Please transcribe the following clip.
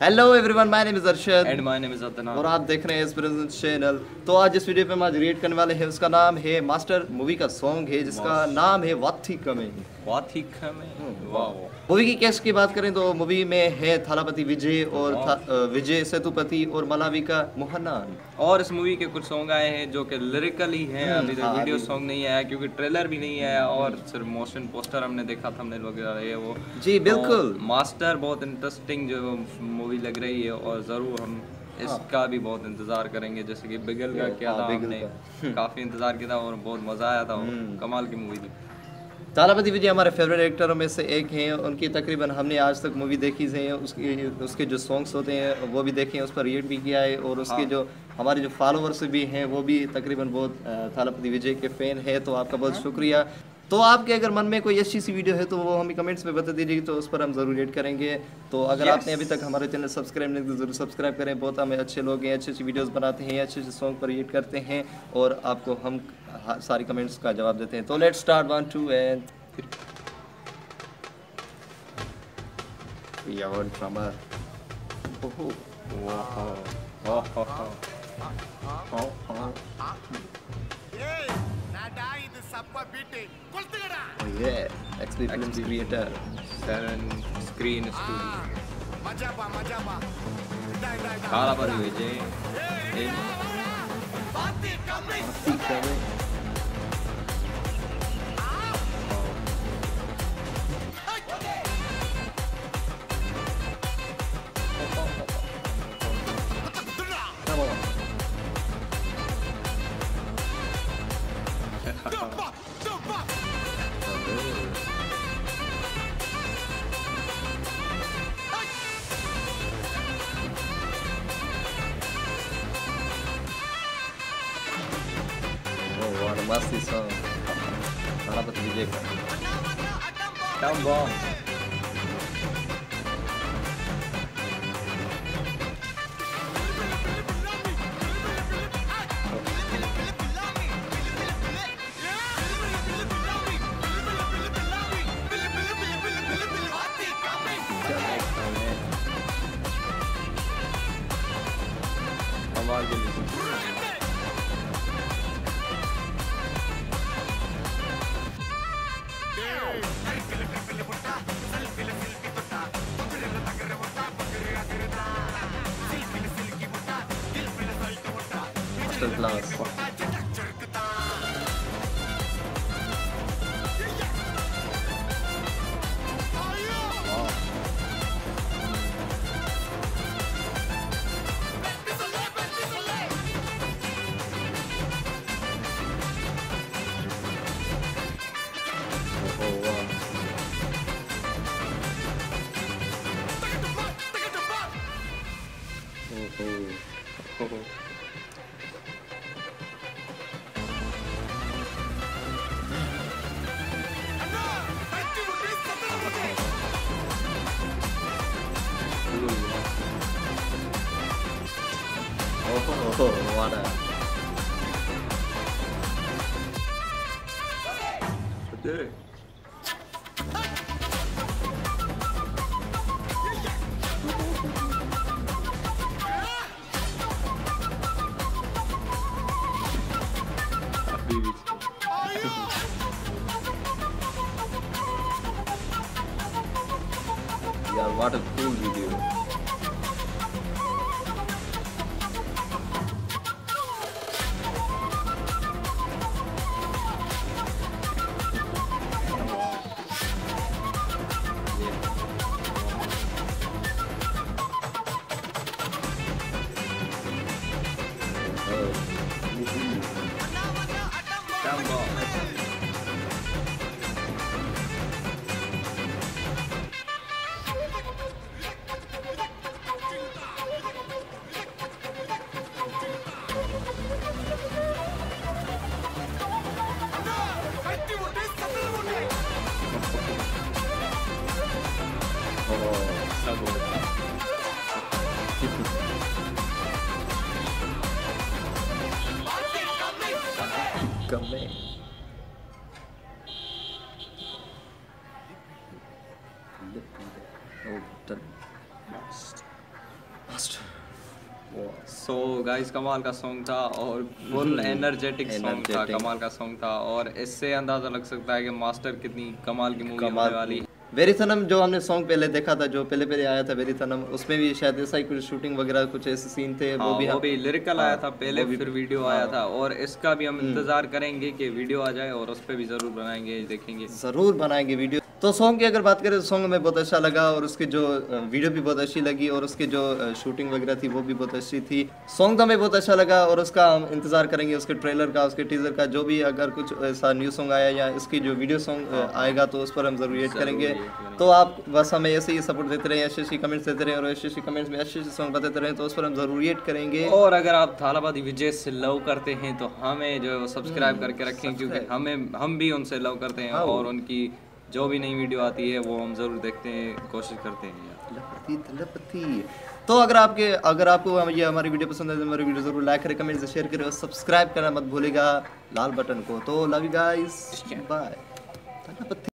Hello everyone, my name is Arshad and my name is Adnan और आप देख रहे हैं इस प्रेजेंट चैनल। तो आज इस वीडियो पे हम आज रिएक्ट करने वाले हैं। उसका नाम है मास्टर, मूवी का सॉन्ग है जिसका नाम है वाथी कमें। वाथी कमें। वाह। मूवी की कैस्ट की बात करें तो मूवी में है थालापति विजय और विजय सेतुपति और मलाविका मोहनान। और इस मूवी के कुछ सॉन्ग आए हैं जो कि लिरिकल ही हैं। अभी तक वीडियो सॉन्ग नहीं आया क्योंकि ट्रेलर भी नहीं आया और सिर्फ मोशन पोस्टर हमने देखा, थंबनेल वगैरह है वो। जी बिल्कुल। मास्टर बहुत इंटरेस्टिंग जो मूवी लग रही है और ज़रूर हम इसका भी बहुत इंतज़ार करेंगे। जैसे कि बिगल का क्या था, हमने काफ़ी इंतज़ार किया था और बहुत मज़ा आया था। कमाल की मूवी थी। थालापति विजय हमारे फेवरेट एक्टरों में से एक हैं। उनकी तकरीबन हमने आज तक मूवी देखी है, उसके जो सॉन्ग्स होते हैं वो भी देखे हैं, उस पर रिएक्ट भी किया है। और उसके जो हमारे जो फॉलोअर्स भी हैं वो भी तकरीबन बहुत थालापति विजय के फ़ैन है। तो आपका बहुत शुक्रिया। तो आपके अगर मन में कोई अच्छी सी वीडियो है तो वो हमें कमेंट्स में बता दीजिए, तो उस पर हम ज़रूर रिएक्ट करेंगे। तो अगर आपने अभी तक हमारे चैनल सब्सक्राइब नहीं किया तो ज़रूर सब्सक्राइब करें। बहुत हमें अच्छे लोग हैं, अच्छी अच्छी वीडियोस बनाते हैं, अच्छे अच्छे सॉन्ग पर रिएक्ट करते हैं और आपको हम सारी कमेंट्स का जवाब देते हैं। तो let's start 1 2 and your drummer. Oh, wow. Oh yeah, XP Films creator. Screen Studio. Thalapathy Vijay. Vaathi coming. Oh, what a must song. Thalapathy Vijay ka. Time bomb. कमाल की music। Master class. Oh, what a... Yeah, what a cool video. Coming. Oh, guys कमाल का song था और full energetic song था, कमाल का song था और इससे अंदाजा लग सकता है कि मास्टर कितनी कमाल की मूवी होने वाली। वेरीथनम जो हमने सॉन्ग पहले देखा था, जो पहले आया था वेरीथनम, उसमें भी शायद ऐसा ही कुछ शूटिंग वगैरह कुछ ऐसे सीन थे। हाँ, वो भी लिरिकल आया था पहले, फिर वीडियो आया था और इसका भी हम इंतजार करेंगे कि वीडियो आ जाए और उस पर भी जरूर बनाएंगे, देखेंगे, जरूर बनाएंगे वीडियो। तो सॉन्ग की अगर बात करें तो सॉन्ग हमें बहुत अच्छा लगा और उसकी जो वीडियो भी बहुत अच्छी लगी और उसकी जो शूटिंग वगैरह थी वो भी बहुत अच्छी थी। सॉन्ग तो हमें बहुत अच्छा लगा और उसका हम इंतजार करेंगे, उसके ट्रेलर का, उसके टीजर का, जो भी अगर कुछ ऐसा न्यू सॉन्ग आया या इसकी जो वीडियो सॉन्ग आएगा तो उस पर हम जरूर रिएक्ट करेंगे। तो आप बस हमें ऐसे ही सपोर्ट देते रहे, अच्छे कमेंट्स देते रहे और अच्छे कमेंट्स में अच्छे सॉन्ग बताते रहे, तो उस पर हम जरूर रिएक्ट करेंगे। और अगर आप थालापति विजय से लव करते हैं तो हमें जो सब्सक्राइब करके रखें, क्योंकि हम भी उनसे लव करते हैं और उनकी जो भी नई वीडियो आती है वो हम जरूर देखते हैं, कोशिश करते हैं। थलपति। तो अगर आपको ये हमारी वीडियो पसंद है तो हमारी वीडियो जरूर लाइक करें, कमेंट से शेयर करें और सब्सक्राइब करना मत भूलिएगा लाल बटन को। तो लव यू गाइस, बाय।